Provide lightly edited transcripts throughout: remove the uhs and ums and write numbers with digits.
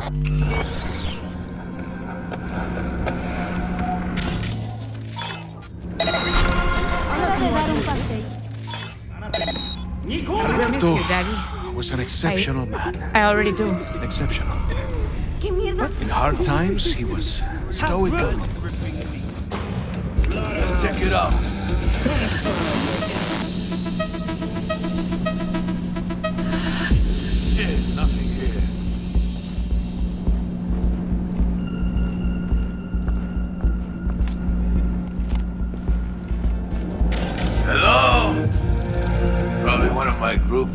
Alberto Daddy. was an exceptional man. I already do. Exceptional. ¿Qué mierda? In hard times, he was stoical. Let's check it out. Shit, nothing here. Hello? Probably one of my group.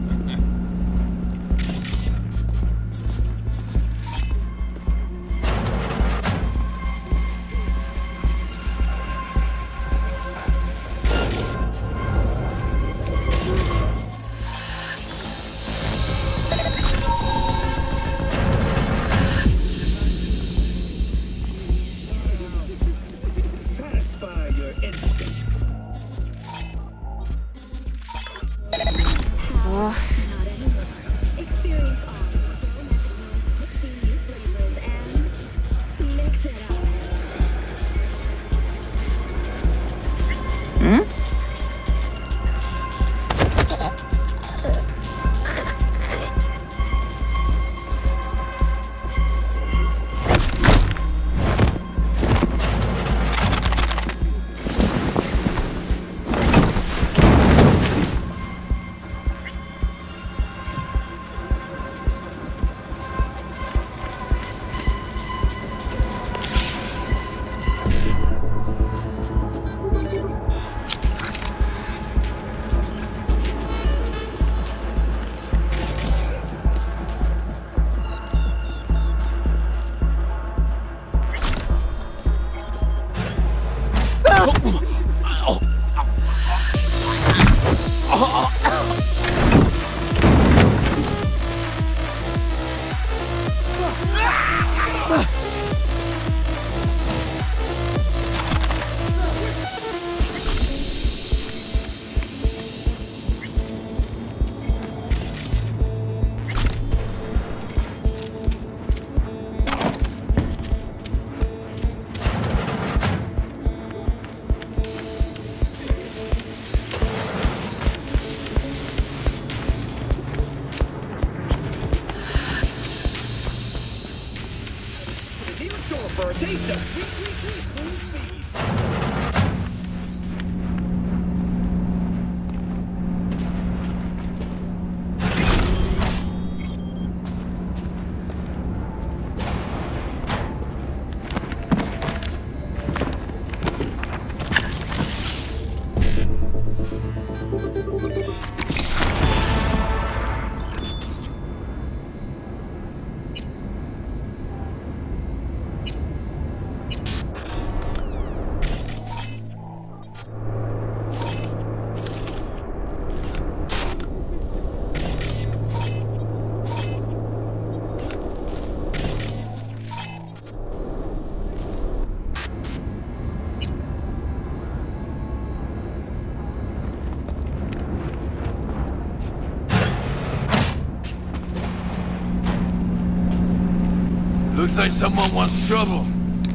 Looks like someone wants trouble.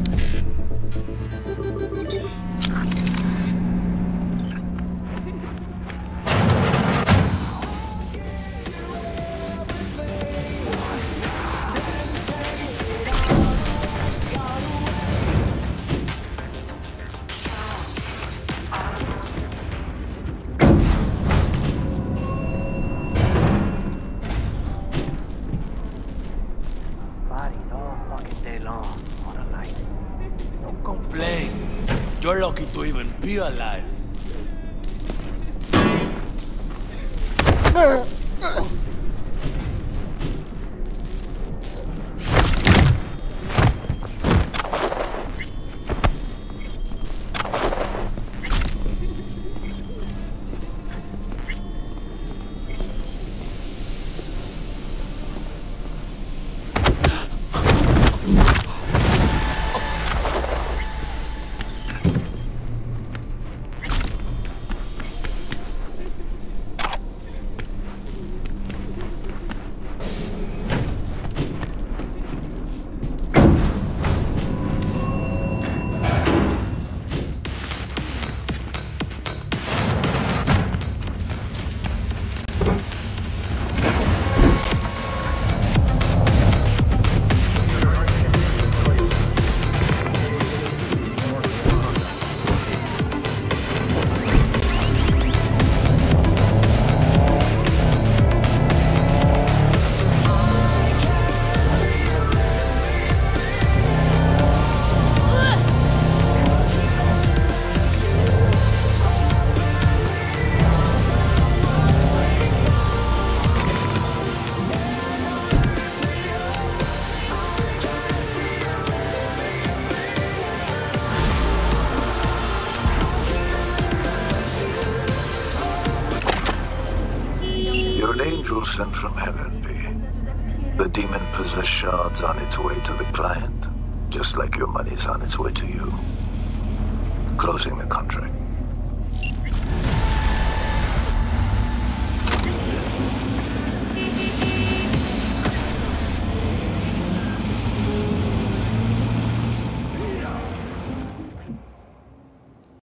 You're lucky to even be alive. sent from heaven, B. The demon-possessed shard's on its way to the client, just like your money's on its way to you. Closing the contract.